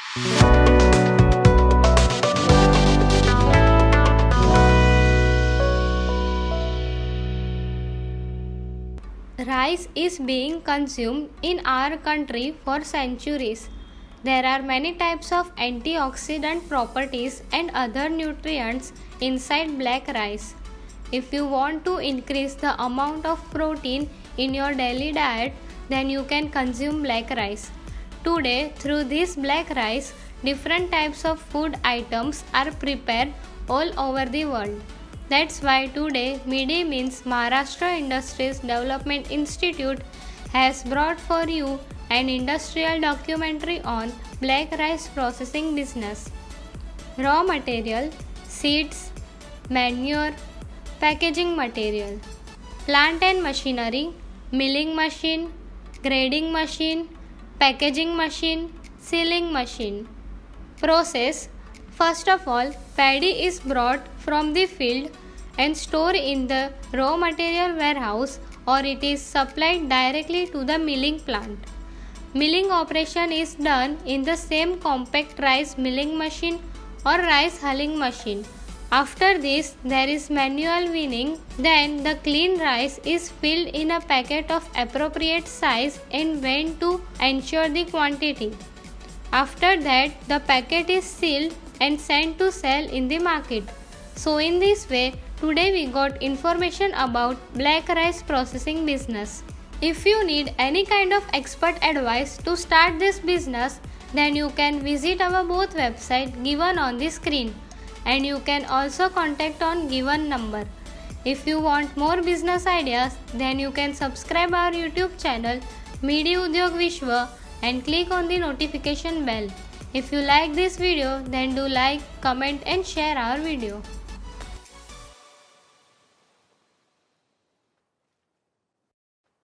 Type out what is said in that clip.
Rice is being consumed in our country for centuries. There are many types of antioxidant properties and other nutrients inside black rice. If you want to increase the amount of protein in your daily diet, then you can consume black rice. Today, through this black rice, different types of food items are prepared all over the world. That's why today MIDI means Maharashtra Industries Development Institute has brought for you an industrial documentary on black rice processing business. Raw material, seeds, manure, packaging material, plant and machinery, milling machine, grading machine, packaging machine, sealing machine. Process. First of all, paddy is brought from the field and stored in the raw material warehouse, or it is supplied directly to the milling plant. Milling operation is done in the same compact rice milling machine or rice hulling machine. After this, there is manual winning. Then the clean rice is filled in a packet of appropriate size and weighed to ensure the quantity. After that, the packet is sealed and sent to sell in the market. So in this way, today we got information about black rice processing business. If you need any kind of expert advice to start this business, then you can visit our both website given on the screen, and you can also contact on given number. If you want more business ideas, then you can subscribe our YouTube channel MIDI Udyog Vishwa and click on the notification bell. If you like this video, then do like, comment and share our video.